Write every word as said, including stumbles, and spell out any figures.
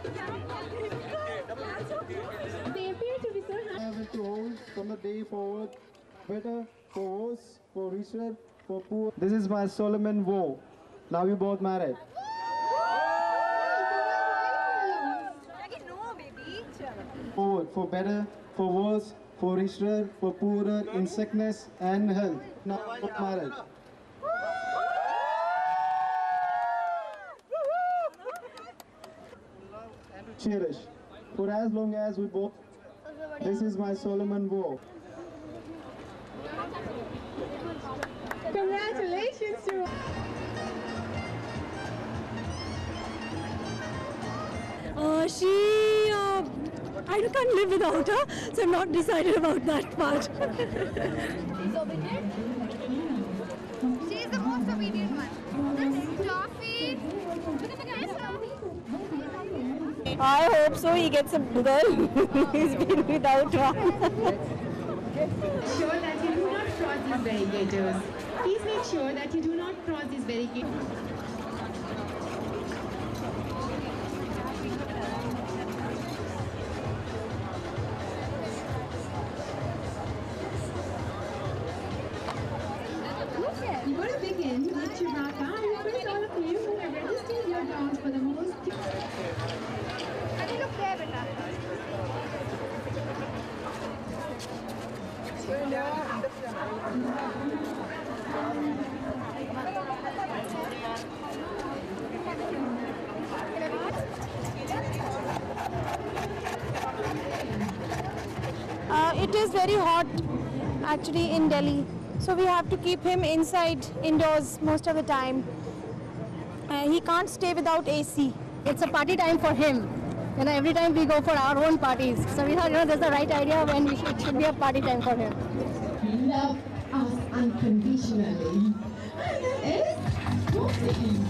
They appear to be so happy. I have it to hold from the day forward, better, for worse, for richer, for poor. This is my Solomon vow. Now you both married. Forward, for better, for worse, for richer, for poorer, in sickness and health. Now you both married. Cherish, for as long as we both. This is my Solomon vow. Congratulations to Uh, she, uh, I can't live without her, so I'm not decided about that part. She's obedient? She's the most obedient one. This toffee. I hope so, he gets a girl. He's been without one. sure that you do not cross these barricades. Please make sure that you do not cross these barricades. You got to begin to lift your back down. You first all of you who have registered your downs for the most. Can you look there, beta? Uh, it is very hot actually in Delhi, so we have to keep him inside, indoors most of the time. Uh, he can't stay without A C. It's a party time for him. You know, every time we go for our own parties. So we thought, you know, that's the right idea when we should, it should be a party time for him. Love us unconditionally. And that is Khosla.